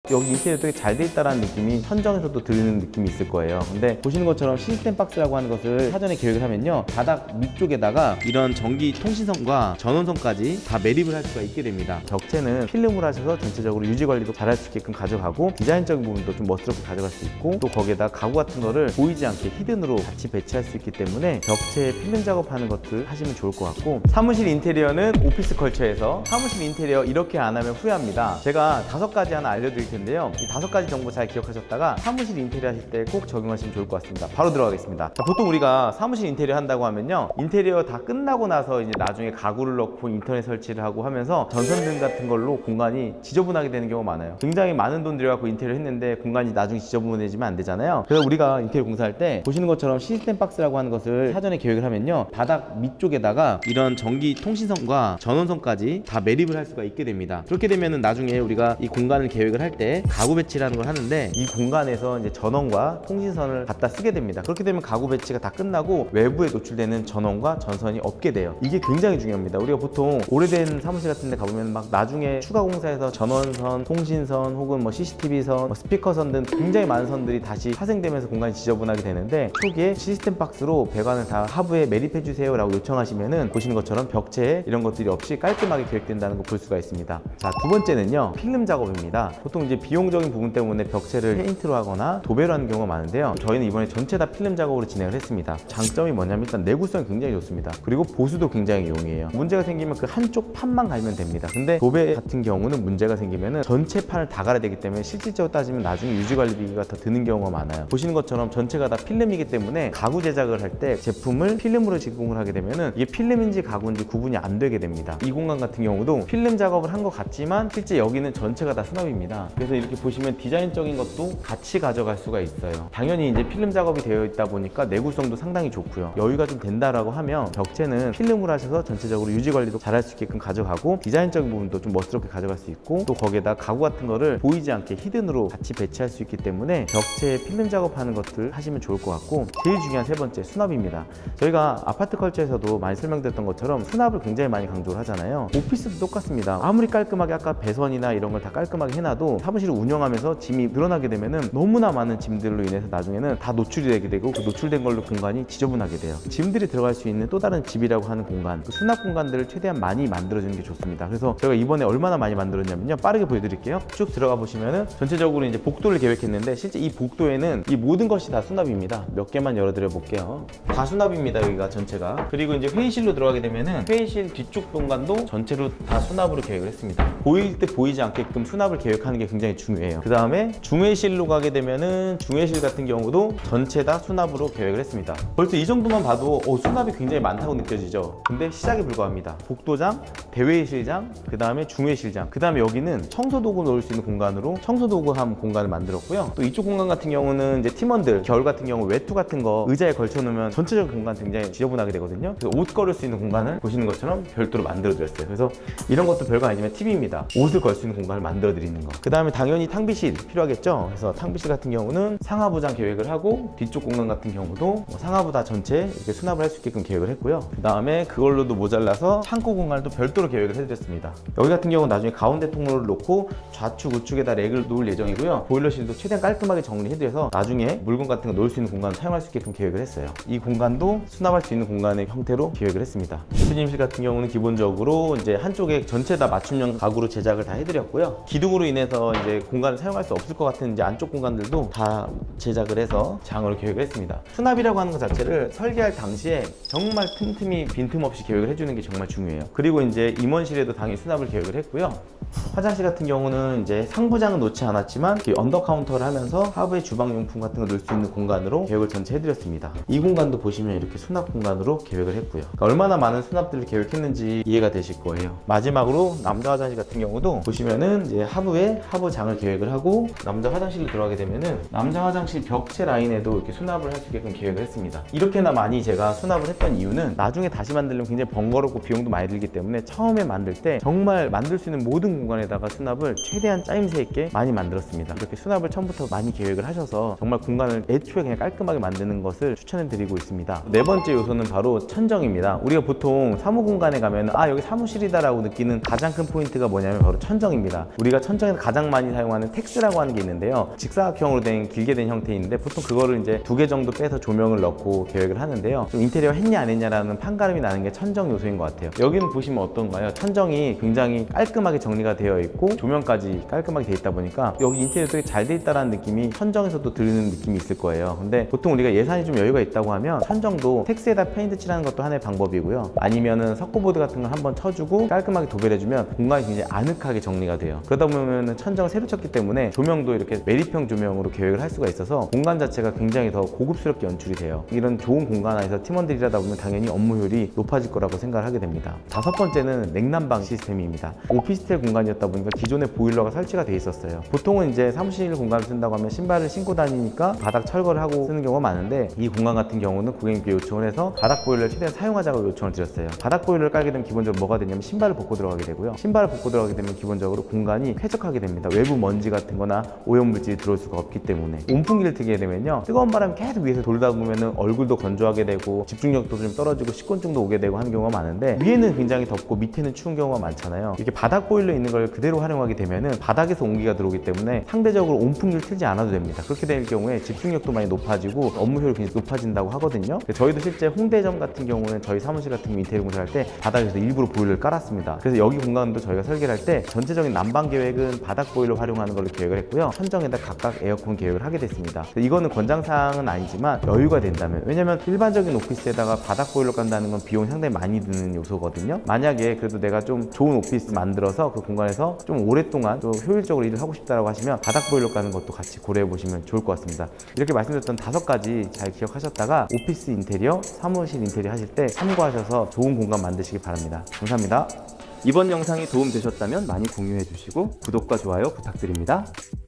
여기 인테리어 되게 잘 돼 있다라는 느낌이 천정에서도 들리는 느낌이 있을 거예요. 근데 보시는 것처럼 시스템 박스라고 하는 것을 사전에 계획을 하면요, 바닥 밑쪽에다가 이런 전기 통신선과 전원선까지 다 매립을 할 수가 있게 됩니다. 벽체는 필름으로 하셔서 전체적으로 유지 관리도 잘할 수 있게끔 가져가고, 디자인적인 부분도 좀 멋스럽게 가져갈 수 있고, 또 거기에다 가구 같은 거를 보이지 않게 히든으로 같이 배치할 수 있기 때문에 벽체에 필름 작업하는 것들 하시면 좋을 것 같고, 사무실 인테리어는 오피스 컬처에서 사무실 인테리어 이렇게 안 하면 후회합니다. 제가 5가지 하나 알려드릴 텐데요, 이 5가지 정보 잘 기억하셨다가 사무실 인테리어 하실 때 꼭 적용하시면 좋을 것 같습니다. 바로 들어가겠습니다. 자, 보통 우리가 사무실 인테리어 한다고 하면요, 인테리어 다 끝나고 나서 이제 나중에 가구를 넣고 인터넷 설치를 하고 하면서 전선등 같은 걸로 공간이 지저분하게 되는 경우가 많아요. 굉장히 많은 돈 들여갖고 인테리어 했는데 공간이 나중에 지저분해지면 안 되잖아요. 그래서 우리가 인테리어 공사할 때 보시는 것처럼 시스템 박스라고 하는 것을 사전에 계획을 하면요, 바닥 밑쪽에다가 이런 전기 통신선과 전원선까지 다 매립을 할 수가 있게 됩니다. 그렇게 되면은 나중에 우리가 이 공간을 계획을 할 때 가구 배치라는 걸 하는데, 이 공간에서 이제 전원과 통신선을 갖다 쓰게 됩니다. 그렇게 되면 가구 배치가 다 끝나고 외부에 노출되는 전원과 전선이 없게 돼요. 이게 굉장히 중요합니다. 우리가 보통 오래된 사무실 같은 데 가보면 막 나중에 추가 공사해서 전원선, 통신선 혹은 뭐 CCTV선, 스피커선 등 굉장히 많은 선들이 다시 파생되면서 공간이 지저분하게 되는데, 초기에 시스템 박스로 배관을 다 하부에 매립해 주세요 라고 요청하시면은 보시는 것처럼 벽체에 이런 것들이 없이 깔끔하게 계획된다는 거 볼 수가 있습니다. 자, 두 번째는요, 필름 작업입니다. 보통 이제 비용적인 부분 때문에 벽체를 페인트로 하거나 도배로 하는 경우가 많은데요, 저희는 이번에 전체 다 필름 작업으로 진행을 했습니다. 장점이 뭐냐면 일단 내구성이 굉장히 좋습니다. 그리고 보수도 굉장히 용이해요. 문제가 생기면 그 한쪽 판만 갈면 됩니다. 근데 도배 같은 경우는 문제가 생기면은 전체 판을 다 갈아야 되기 때문에 실질적으로 따지면 나중에 유지관리비가 더 드는 경우가 많아요. 보시는 것처럼 전체가 다 필름이기 때문에 가구 제작을 할 때 제품을 필름으로 제공을 하게 되면은 이게 필름인지 가구인지 구분이 안 되게 됩니다. 이 공간 같은 경우도 필름 작업을 한 것 같지만 실제 여기는 전체가 다 수납입니다. 그래서 이렇게 보시면 디자인적인 것도 같이 가져갈 수가 있어요. 당연히 이제 필름 작업이 되어 있다 보니까 내구성도 상당히 좋고요. 여유가 좀 된다라고 하면 벽체는 필름으로 하셔서 전체적으로 유지 관리도 잘할 수 있게끔 가져가고, 디자인적인 부분도 좀 멋스럽게 가져갈 수 있고, 또 거기에다 가구 같은 거를 보이지 않게 히든으로 같이 배치할 수 있기 때문에 벽체에 필름 작업하는 것들 하시면 좋을 것 같고, 제일 중요한 세 번째, 수납입니다. 저희가 아파트 컬처에서도 많이 설명드렸던 것처럼 수납을 굉장히 많이 강조를 하잖아요. 오피스도 똑같습니다. 아무리 깔끔하게 아까 배선이나 이런 걸 다 깔끔하게 해놔도 사무실을 운영하면서 짐이 늘어나게 되면은 너무나 많은 짐들로 인해서 나중에는 다 노출이 되게 되고, 그 노출된 걸로 공간이 지저분하게 돼요. 짐들이 들어갈 수 있는 또 다른 집이라고 하는 공간, 그 수납 공간들을 최대한 많이 만들어주는 게 좋습니다. 그래서 저희가 이번에 얼마나 많이 만들었냐면요, 빠르게 보여드릴게요. 쭉 들어가 보시면은 전체적으로 이제 복도를 계획했는데, 실제 이 복도에는 이 모든 것이 다 수납입니다. 몇 개만 열어드려 볼게요. 다 수납입니다, 여기가 전체가. 그리고 이제 회의실로 들어가게 되면은 회의실 뒤쪽 공간도 전체로 다 수납으로 계획을 했습니다. 보일 때 보이지 않게끔 수납을 계획하는 게 굉장히 중요해요. 그 다음에 중회실로 가게 되면은 중회실 같은 경우도 전체 다 수납으로 계획을 했습니다. 벌써 이 정도만 봐도 수납이 굉장히 많다고 느껴지죠. 근데 시작에 불과합니다. 복도장, 대회의실장, 그 다음에 중회실장, 그 다음에 여기는 청소도구 넣을 수 있는 공간으로 청소도구함 공간을 만들었고요. 또 이쪽 공간 같은 경우는 이제 팀원들 겨울 같은 경우 외투 같은 거 의자에 걸쳐 놓으면 전체적인 공간 굉장히 지저분하게 되거든요. 그래서 옷 걸을 수 있는 공간을 보시는 것처럼 별도로 만들어 드렸어요. 그래서 이런 것도 별거 아니지만 팁입니다. 옷을 걸 수 있는 공간을 만들어 드리는 거. 그 다음에 당연히 탕비실 필요하겠죠. 그래서 탕비실 같은 경우는 상하부장 계획을 하고, 뒤쪽 공간 같은 경우도 상하부 다 전체 이렇게 수납을 할 수 있게끔 계획을 했고요. 그 다음에 그걸로도 모자라서 창고 공간을 또 별도로 계획을 해드렸습니다. 여기 같은 경우는 나중에 가운데 통로를 놓고 좌측 우측에다 렉을 놓을 예정이고요. 보일러실도 최대한 깔끔하게 정리해드려서 나중에 물건 같은 거 놓을 수 있는 공간을 사용할 수 있게끔 계획을 했어요. 이 공간도 수납할 수 있는 공간의 형태로 계획을 했습니다. 대표님실 같은 경우는 기본적으로 이제 한쪽에 전체 다 맞춤형 가구로 제작을 다 해드렸고요. 기둥으로 인해서 이제 공간을 사용할 수 없을 것 같은 이제 안쪽 공간들도 다 제작을 해서 장으로 계획을 했습니다. 수납이라고 하는 것 자체를 설계할 당시에 정말 틈틈이 빈틈없이 계획을 해주는 게 정말 중요해요. 그리고 이제 임원실에도 당연히 수납을 계획을 했고요. 화장실 같은 경우는 이제 상부장은 놓지 않았지만 언더 카운터를 하면서 하부에 주방용품 같은 거 넣을 수 있는 공간으로 계획을 전체 해드렸습니다. 이 공간도 보시면 이렇게 수납 공간으로 계획을 했고요. 그러니까 얼마나 많은 수납들을 계획했는지 이해가 되실 거예요. 마지막으로 남자 화장실 같은 경우도 보시면은 이제 하부에 하부장을 계획을 하고, 남자 화장실로 들어가게 되면은 남자 화장실 벽체 라인에도 이렇게 수납을 할 수 있게끔 계획을 했습니다. 이렇게나 많이 제가 수납을 했던 이유는 나중에 다시 만들려면 굉장히 번거롭고 비용도 많이 들기 때문에 처음에 만들 때 정말 만들 수 있는 모든 공간에다가 수납을 최대한 짜임새 있게 많이 만들었습니다. 이렇게 수납을 처음부터 많이 계획을 하셔서 정말 공간을 애초에 그냥 깔끔하게 만드는 것을 추천해 드리고 있습니다. 네 번째 요소는 바로 천정입니다. 우리가 보통 사무공간에 가면 여기 사무실이다 라고 느끼는 가장 큰 포인트가 뭐냐면 바로 천정입니다. 우리가 천정에서 가장 많이 많이 사용하는 텍스라고 하는 게 있는데요. 직사각형으로 된 길게 된 형태인데 보통 그거를 이제 2개 정도 빼서 조명을 넣고 계획을 하는데요. 좀 인테리어 했냐 안 했냐라는 판가름이 나는 게 천정 요소인 것 같아요. 여기는 보시면 어떤가요? 천정이 굉장히 깔끔하게 정리가 되어 있고 조명까지 깔끔하게 되어 있다 보니까 여기 인테리어 되게 잘 돼 있다는 느낌이 천정에서도 들리는 느낌이 있을 거예요. 근데 보통 우리가 예산이 좀 여유가 있다고 하면 천정도 텍스에다 페인트 칠하는 것도 하나의 방법이고요. 아니면은 석고보드 같은 걸 한번 쳐주고 깔끔하게 도배해주면 공간이 굉장히 아늑하게 정리가 돼요. 그러다 보면은 천정을 새로 쳤기 때문에 조명도 이렇게 메리평 조명으로 계획을 할 수가 있어서 공간 자체가 굉장히 더 고급스럽게 연출이 돼요. 이런 좋은 공간 안에서 팀원들이 일하다 보면 당연히 업무 효율이 높아질 거라고 생각을 하게 됩니다. 5번째는 냉난방 시스템입니다. 오피스텔 공간이었다 보니까 기존에 보일러가 설치가 돼 있었어요. 보통은 이제 사무실 공간을 쓴다고 하면 신발을 신고 다니니까 바닥 철거를 하고 쓰는 경우가 많은데 이 공간 같은 경우는 고객님께 요청을 해서 바닥 보일러를 최대한 사용하자고 요청을 드렸어요. 바닥 보일러를 깔게 되면 기본적으로 뭐가 되냐면 신발을 벗고 들어가게 되고요. 신발을 벗고 들어가게 되면 기본적으로 공간이 쾌적하게 됩니다. 외부 먼지 같은 거나 오염물질이 들어올 수가 없기 때문에. 온풍기를 트게 되면요, 뜨거운 바람이 계속 위에서 돌다 보면 얼굴도 건조하게 되고 집중력도 좀 떨어지고 식곤증도 오게 되고 하는 경우가 많은데, 위에는 굉장히 덥고 밑에는 추운 경우가 많잖아요. 이렇게 바닥 보일러 있는 걸 그대로 활용하게 되면은 바닥에서 온기가 들어오기 때문에 상대적으로 온풍기를 틀지 않아도 됩니다. 그렇게 될 경우에 집중력도 많이 높아지고 업무 효율이 굉장히 높아진다고 하거든요. 저희도 실제 홍대점 같은 경우는 저희 사무실 같은 경우 인테리어 공사할 때 바닥에서 일부러 보일러를 깔았습니다. 그래서 여기 공간도 저희가 설계를 할 때 전체적인 난방 계획은 바닥 보일러 활용하는 걸로 계획을 했고요. 천정에다 각각 에어컨 계획을 하게 됐습니다. 이거는 권장사항은 아니지만 여유가 된다면, 왜냐면 일반적인 오피스에다가 바닥 보일러 깐다는 건 비용이 상당히 많이 드는 요소거든요. 만약에 그래도 내가 좀 좋은 오피스 만들어서 그 공간에서 좀 오랫동안 또 효율적으로 일을 하고 싶다라고 하시면 바닥 보일러 까는 것도 같이 고려해 보시면 좋을 것 같습니다. 이렇게 말씀드렸던 5가지 잘 기억하셨다가 오피스 인테리어, 사무실 인테리어 하실 때 참고하셔서 좋은 공간 만드시기 바랍니다. 감사합니다. 이번 영상이 도움되셨다면 많이 공유해 주시고 구독과 좋아요 부탁드립니다.